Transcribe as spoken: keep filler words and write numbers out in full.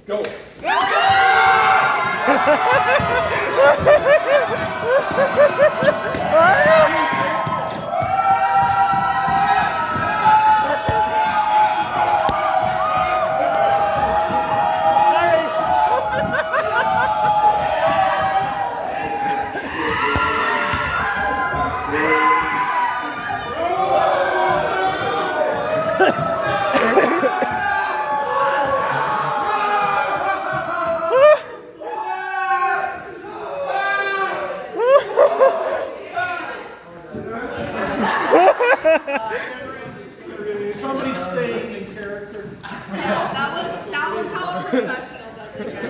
Go. Somebody staying in character. Yeah, that was that was how a professional does it.